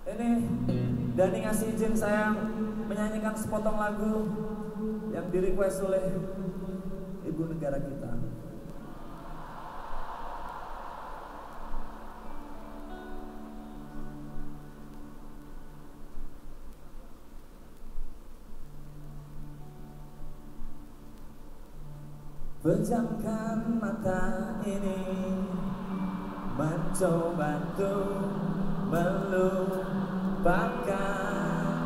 Ini Dani ngasih izin saya menyanyikan sepotong lagu yang di-request oleh ibu negara kita. Pejamkan mata ini, mencoba untuk melupakan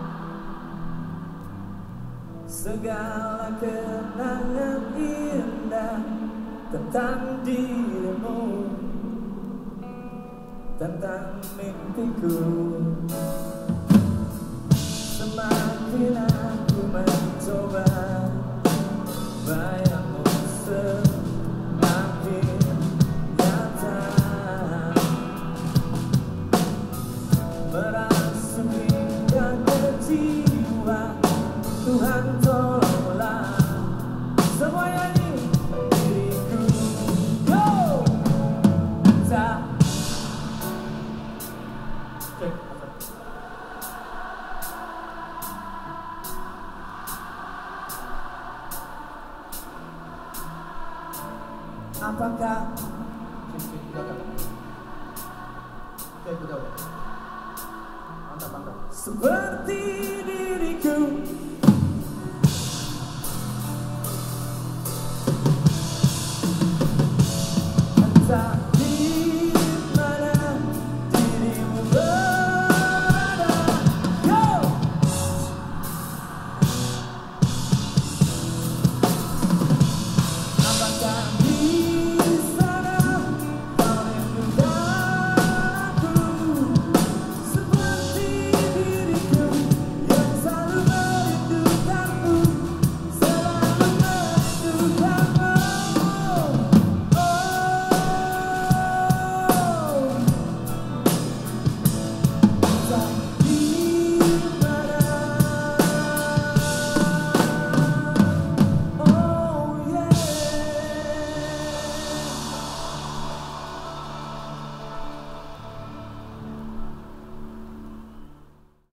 segala kenangan indah tentang dirimu, tentang mimpiku. Semakin aku mencoba, bayangmu semakin nyata, merasuk hingga ke jiwa. Tuhan tolonglah semua nyanyi diriku. Go! Apakah seperti diriku